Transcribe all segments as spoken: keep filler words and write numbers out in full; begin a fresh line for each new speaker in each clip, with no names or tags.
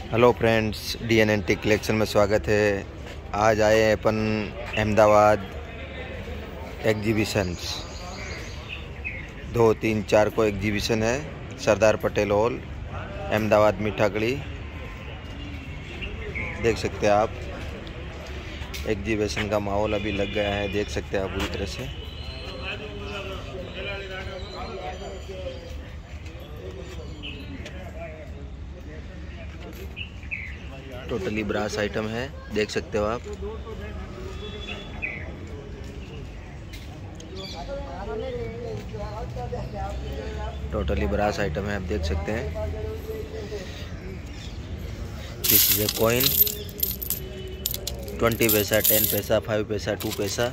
Hello friends, D N N T collection में स्वागत है। आज आए हैं अपन अहमदाबाद एग्जीबिशंस। दो तीन चार को एग्जीबिशन है सरदार पटेल हॉल अहमदाबाद मीठा गली। देख सकते हैं आप, एग्जीबिशन का माहौल अभी लग गया है, देख सकते हैं आप पूरी तरह से। टोटली ब्रास आइटम है, देख सकते हो आप। टोटली ब्रास आइटम है, आप देख सकते हैं। This is a coin, twenty paisa, ten paisa, five paisa, two paisa.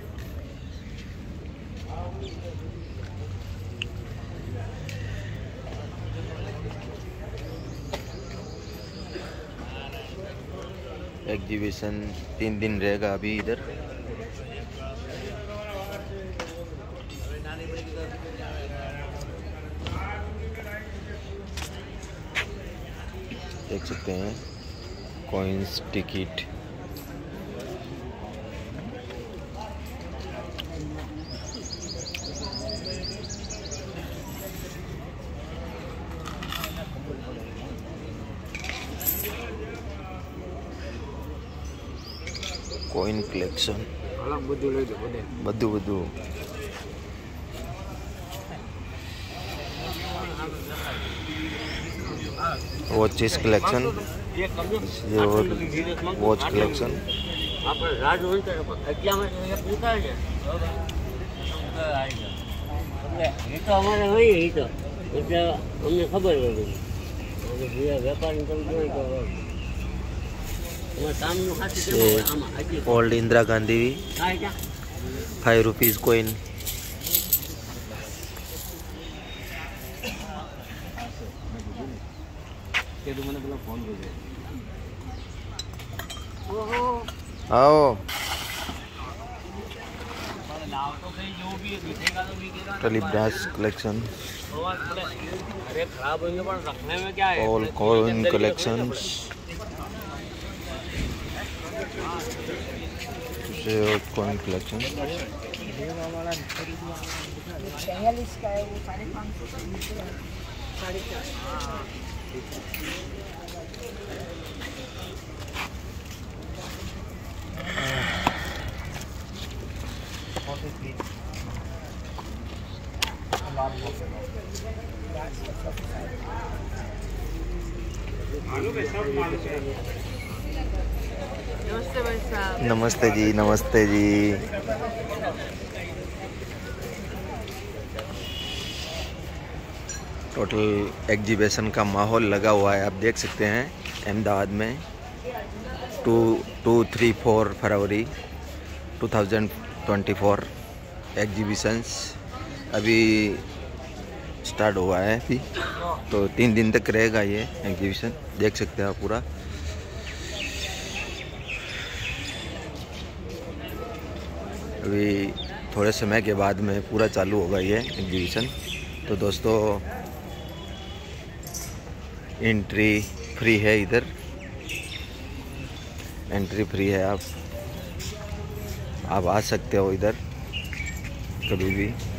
Exhibition तीन दिन रहेगा अभी इधर। देख सकते हैं कॉइन्स, टिकट। કોઈન કલેક્શન બધું લઈ દો, બધું બધું watches collection, watch collection. Old Indira Gandhi five rupees coin. आओ टली brass collection, all coin collections, coin collection.
नमस्ते भाई साहब।
नमस्ते जी, नमस्ते जी। टोटल एग्जीबिशन का माहौल लगा हुआ है, आप देख सकते हैं। अहमदाबाद में टू टू थ्री फोर फरवरी two thousand twenty four exhibitions अभी स्टार्ट हुआ है अभी, तो तीन दिन तक रहेगा ये एग्जीबिशन। देख सकते हैं आप पूरा। अभी थोड़े समय के बाद में पूरा चालू होगा ये एग्जीबिशन। तो दोस्तों, एंट्री फ्री है, इधर एंट्री फ्री है। आप आप आ सकते हो इधर कभी भी।